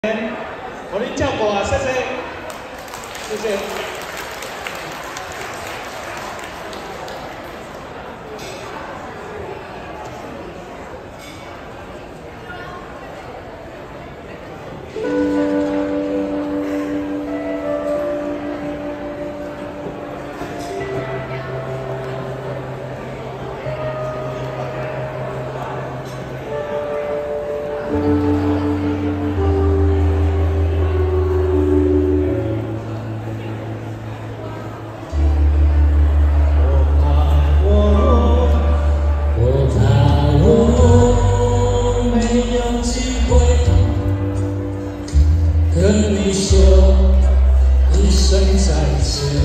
我恁照顾啊，谢谢，谢谢。 跟你说一声再见，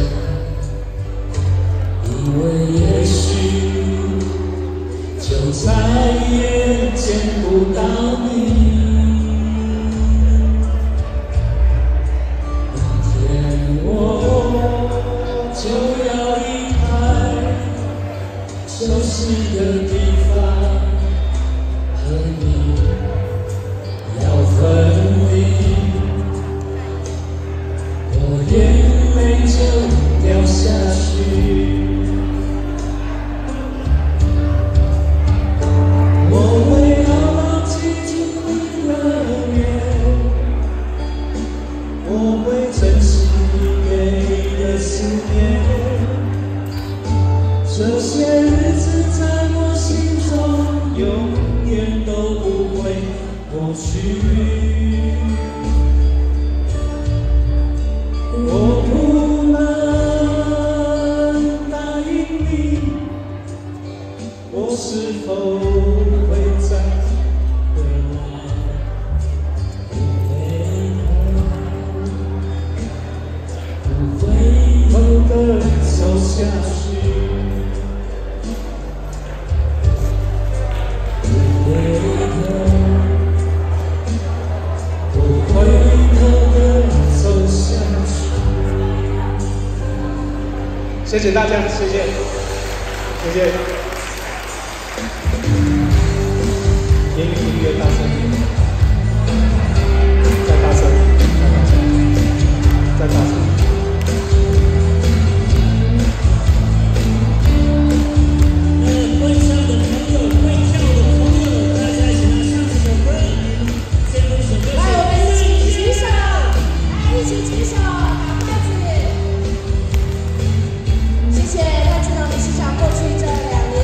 因为也许就再也见不到你。明天我就要离开熟悉的地方，和你要分离。 眼泪就掉下去，我会牢牢记住你的脸，我会珍惜你给的思念，这些日子在我心中永远都不会过去。 我不能答应你，我是否会再回来？不回头的走下去，不回头的走下去。 谢谢大家，谢谢，谢谢。音乐大声一点，再大声，再大声。 会唱的朋友，会跳的朋友，大家一起来唱这首歌。这首歌。来，我们一起举手，来，一起举手，打筷子。 谢谢戴志荣理事长过去这2年。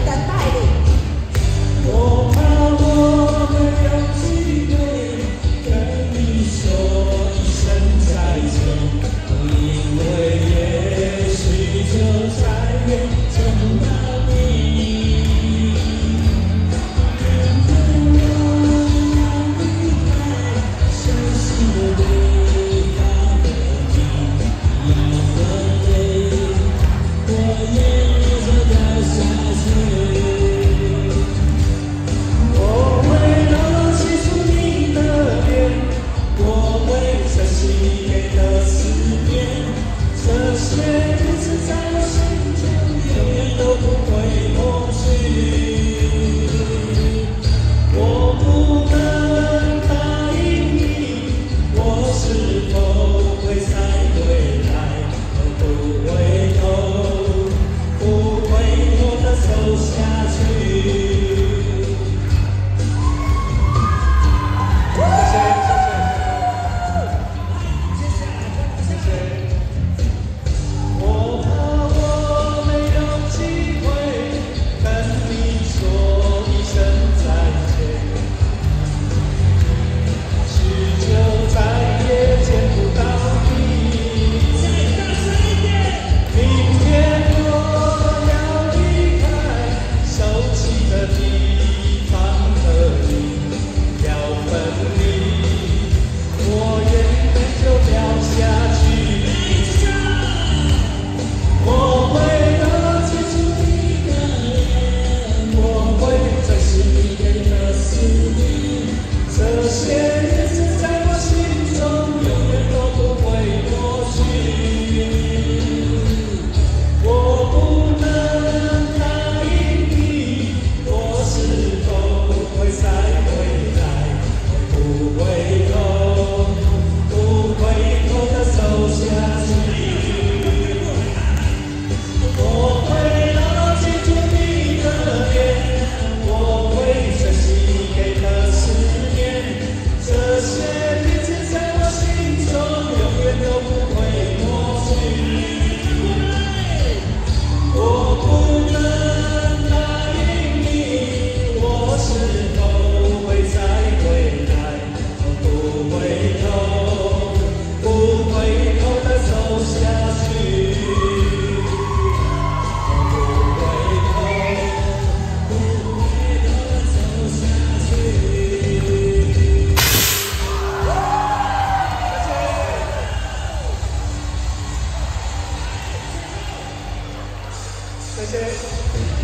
谢。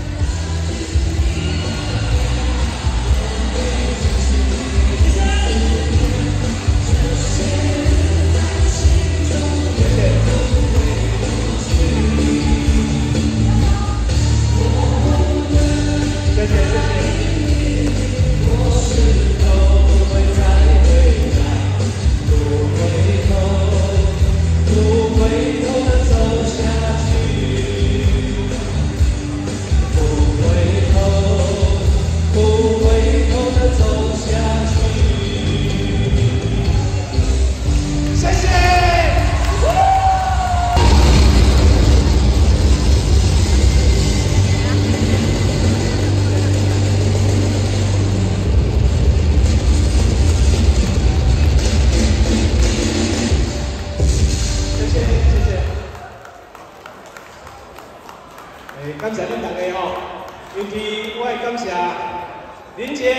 感谢恁大家吼，尤其我会感谢林姐，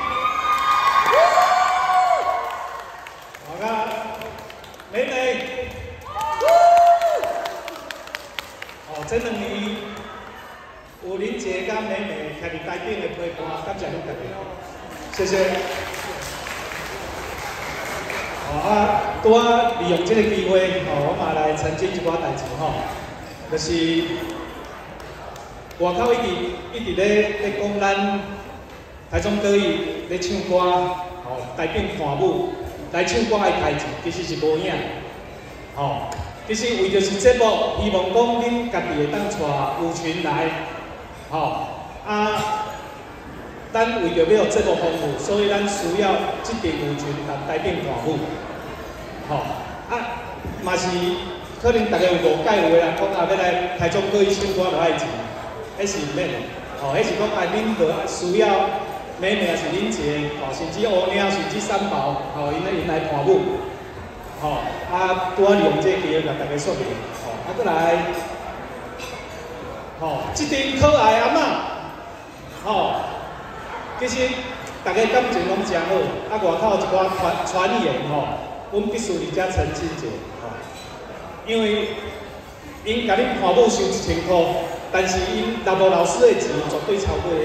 甲美美，这2年有林姐甲美美徛伫台顶的陪伴，感谢恁大家，谢谢。拄仔利用这个机会，我嘛来澄清一寡代志吼，就是。 外口一直咧讲咱台中歌艺咧唱歌，台顶看舞来唱歌的代志，其实是无影。其实为着是节目，希望讲恁家己会当带舞群来，咱为着要有节目丰富，所以咱需要这支舞群来台顶看舞。嘛是可能大家有误解有的人讲要来台中歌艺唱歌就爱钱。 迄是免的，迄是讲恁着需要美美也是恁姐，甚至乌鸟，甚至三宝，因来伴舞，拄仔利用这个机会甲大家说明，搁来，这阵可爱阿嬷，其实大家感情拢真好，外口一寡传言阮必须伫遮澄清者，因为因甲恁伴舞收1000块。 但是因老婆老师的钱绝对超过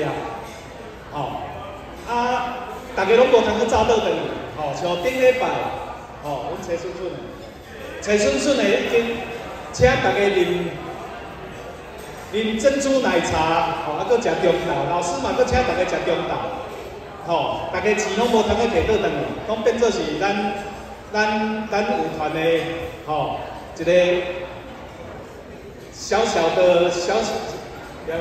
了，大家拢无通去走倒转去，像顶礼拜，阮蔡顺顺的已经请大家啉珍珠奶茶，搁食中昼，老师嘛搁请大家食中昼，大家钱拢无通去摕倒转去，拢变做是咱舞团的，一个。 小小的，了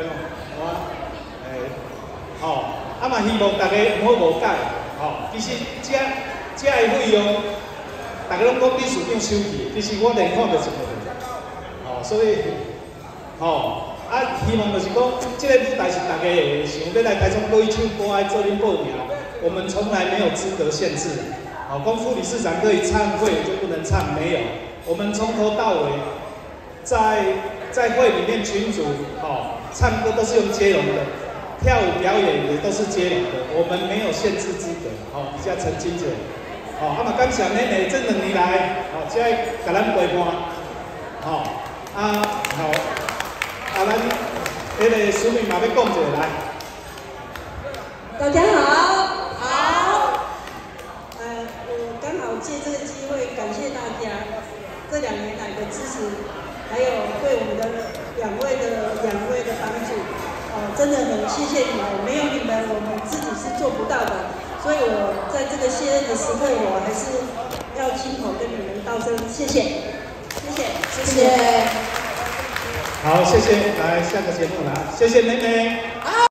解嘛希望大家唔好误解，其实这的费用，大家拢讲秘书长收去，其实我连看就是无，所以，希望就是讲，这个舞台是大家会想要来台中歌艺唱歌爱做恁报名，我们从来没有资格限制，讲副理事长可以唱会就不能唱，没有，我们从头到尾，在会里面群组，唱歌都是用接龙的，跳舞表演也都是接龙的，我们没有限制资格，比较澄清者，嘛感谢美美这2年来，才甲咱陪伴，咱迄个署名嘛要讲一下来。 大家好，我刚好借这个机会感谢大家这2年来的支持。 还有对我们的两位的帮助，真的很谢谢你们，没有你们，我们自己是做不到的。所以我在这个谢恩的时刻，我还是要亲口跟你们道声谢谢，谢谢。 好，谢谢，来下个节目啦，谢谢美美。好。